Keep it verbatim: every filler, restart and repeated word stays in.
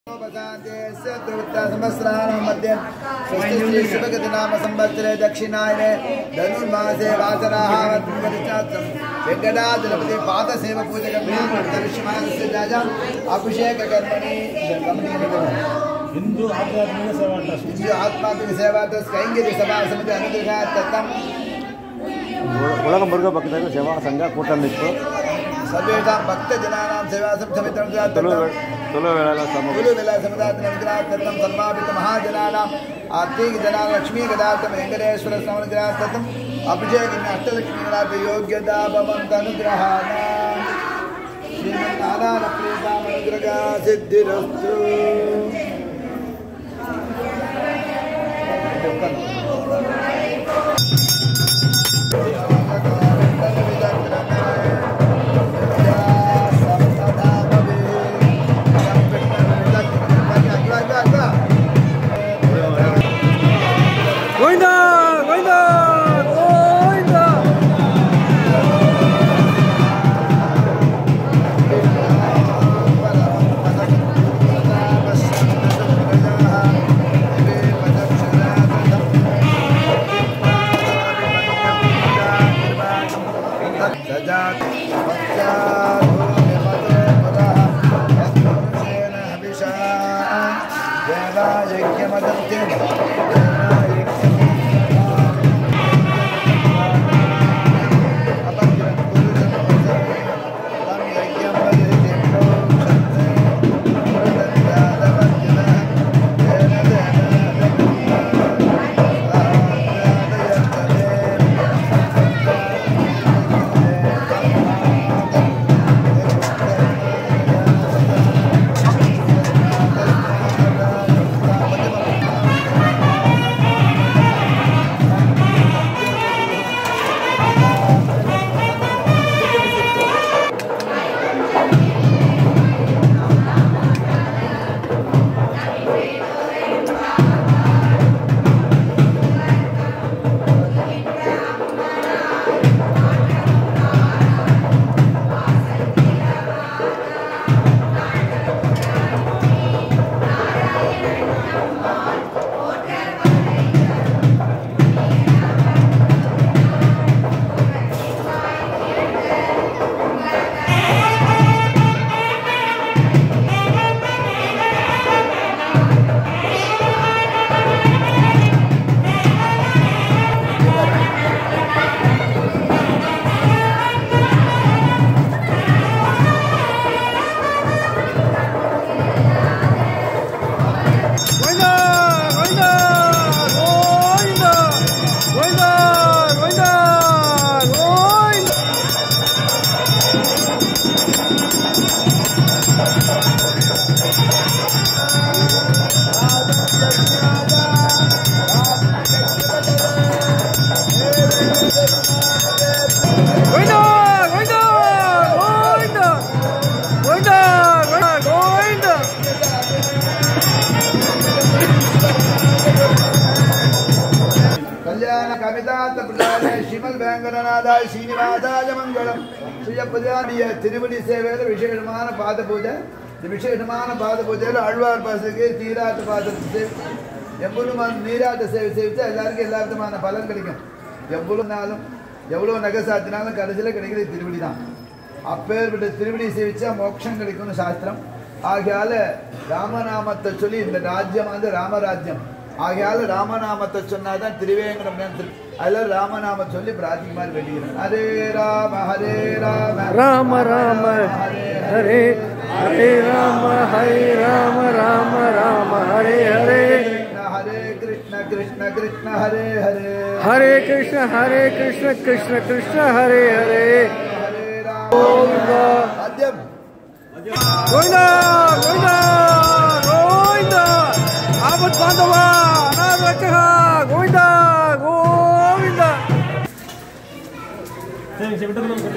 मध्ये नाम संवत्सरे दक्षिणायने धनुर्मासे वासराः वेंकटाचलपति पादसेव पूजकं दर्शमानस्य राजा अभिषेक कर्मणि हिंदू आध्यात्मिक सेवा ट्रस्ट हिंदू आध्यात्मिक सेवा ट्रस्ट कैंगिरी सभा समिति अनुग्रह तत्तम उलग मुर्ग भक्त सेवा संघ कूटमिप्पु सर्वेषां भक्तजनानां सेवा समिति तुलुवेला समुदायतनं सर्वाभित महाजनानां आर्थिक जना लक्ष्मी गदार्थं वेंकटेश्वर समनुग्रहार्थं अभिषेक अष्टलक्ष्मी गदार्थ योग्यता भवन्त अनुग्रहाणां श्रीमन्नारायण प्रीताम् अनुग्रह सिद्धिरस्तु। श्रीमद वेंकटनाथाय श्रीनिवासाय मंगलम श्रीयपदानिय तिरुवडी सेवेल विशेषमान पाद पूजा विशेषमान पाद पूजैल आழ்வார் பாசுக்கு தீராத பாதத்தை எவ்வளவு நீராட்ட சேவை செய்தா எல்லாருக்கும் எல்லா விதமான பலன் கிடைக்கும். எவ்வளவு நாளும் எவ்வளவு நகை சாத்தினாலும் கடைசியில் கிடைக்கிறது திருவடி தான். அப்பேற்பட்ட திருவடி சேவிச்சா மோட்சம் கிடைக்கும்னு சாஸ்திரம். ஆகையால ராமநாமத்தை சொல்லி இந்த ராஜ்யம் வந்து ராமராஜ்யம். ஆகையால ராமநாமத்தை சொன்னாதான் திருவேங்கடம். அதில் ராமநாம சொல்லி பிரார்த்திக்குமாறு வேண்டிக்கிறேன். ஹரே ராம ஹரே ராம ராம ராம ஹரே ஹரே ஹரே ராம ஹரே ராம ராம ராம ஹரே ஹரே ஹரே கிருஷ்ண கிருஷ்ண கிருஷ்ண ஹரே ஹரே ஹரே கிருஷ்ண ஹரே கிருஷ்ண கிருஷ்ண கிருஷ்ண ஹரே ஹரே ஹரே ராம கோவிந்தா அத்யம் கோவிந்தா கோவிந்தா கோவிந்தா ஆபத் பாந்தவா அநாதரட்சகா கோவிந்தா கோவிந்தா. சரி சரி விட்டு